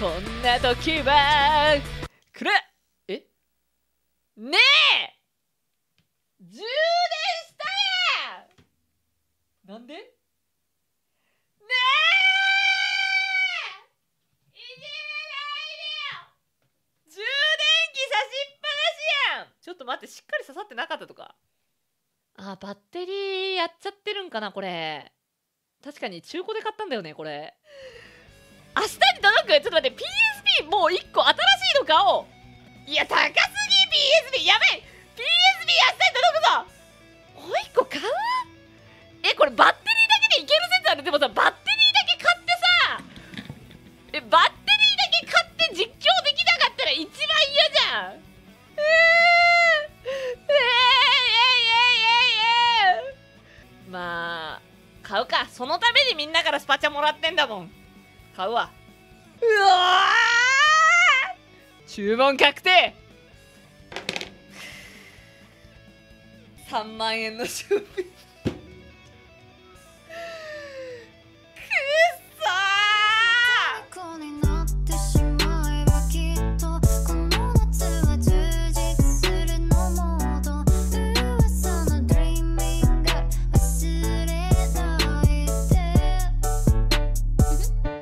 こんな時はくれ。えねえ充電したやん。なんでねえいじめないでよ。充電器差しっぱなしやん。ちょっと待って、しっかり刺さってなかったとか。あ、バッテリーやっちゃってるんかなこれ。確かに中古で買ったんだよねこれ。明日に届く。ちょっと待って、 PSP もう1個新しいの買おう。いや高すぎ PSP やばい。 PSP 明日に届くぞ。もう1個買う。これバッテリーだけでいける説ある。でもさ、バッテリーだけ買ってさ、バッテリーだけ買って実況できなかったら一番嫌じゃん。まあ買うか。そのためにみんなからスパチャもらってんだもん。買うわ。うわー、注文確定。3万円の出費